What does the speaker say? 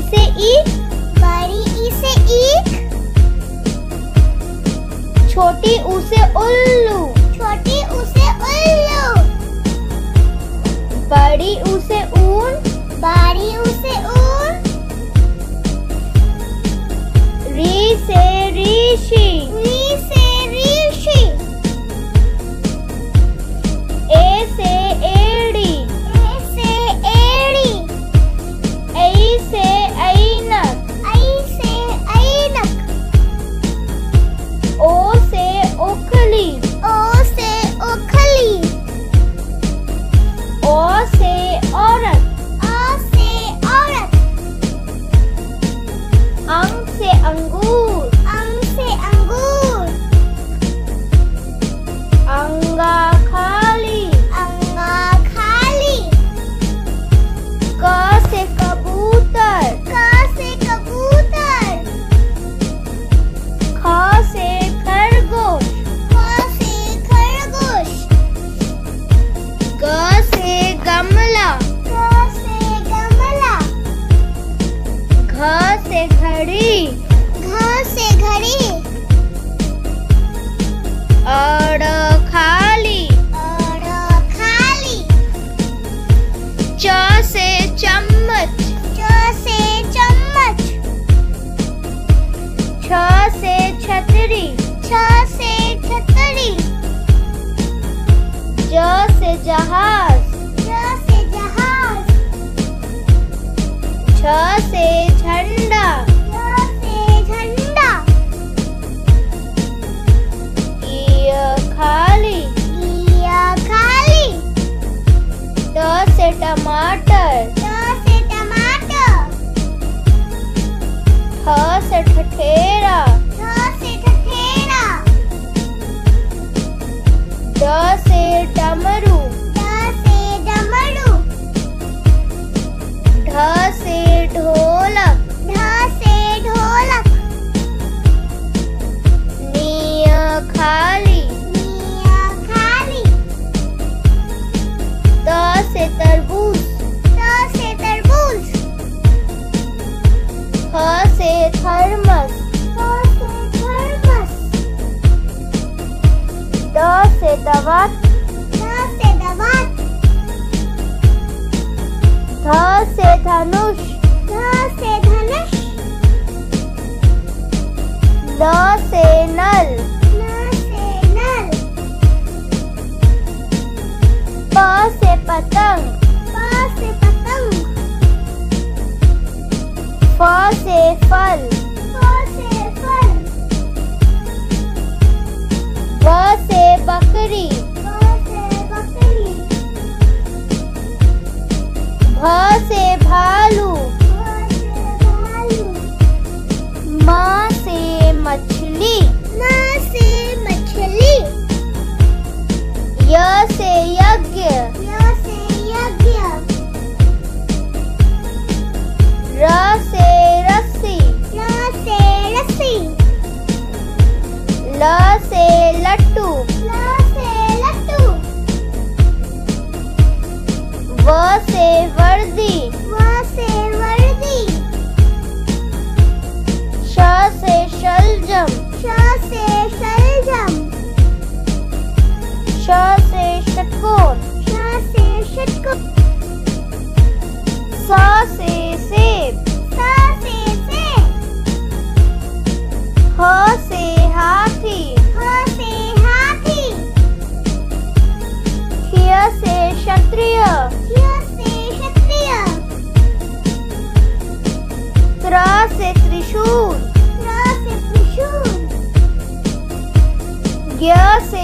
से ईख, बड़ी ई से ईख। छोटी ऊ से उल्लू, छोटी ऊ से उल्लू। बड़ी ऊ से ऊन, बड़ी ऊ से ऊन। री से ऋषि, री से ऋषि। ए से एड़ी, ए से एड़ी। ऐ से ऐनक, ऐ से ऐनक। ओ से ओखली, ओ से ओखली। ओ से औरत, ओ से औरत। अंग से अंगूर, अंग से अंगूर। अंगा खाली, अंगा खाली। क से कबूतर, क से कबूतर। ख से खरगोश, ख से खरगोश। ग से गमला, ग से गमला। घ से घड़ी, घ से घड़ी। अड़ खाली, अड़ खाली। च से चम्मच, च से चम्मच। छ से छतरी, छ से छतरी। ज से जहाज, ज से जहाज। झ से झंडा, झ से झंडा। इ खाली, ई खाली। ट से टमाटर, ट से टमाटर। ठ से ठठेरा, ठ से ठठेरा। ड से डमरू, ड से डमरू। ढ से ढोलक, ढ से ढोलक। नी खाली, नी खाली। त से तरबूज, त से तरबूज। थ से थर्मस, थ से थर्मस। द से दवात, द से दवात। ध से धनुष, ध से धनुष। ल से नल, न से नल। प से पतंग, प से पतंग। फ से फल, फ से फल। ब से बकरी, ब से बकरी। भ से भालू, भ से भालू। म से मछली, म से मछली। य से यज्ञ, य से यज्ञ। र से रस्सी, र से रस्सी। ल से लट्टू, ल से लट्टू। व से वर्दी, व से वर्दी। श से शलजम, श से शलजम। श से षटकोण, श से षटकोण। स से सेब, स से सेब। ह से हाथी, ह से हाथी। य से क्षत्रिय, य से क्षत्रिय। त्र से त्रिशूल, त्र से त्रिशूल। ज्ञ से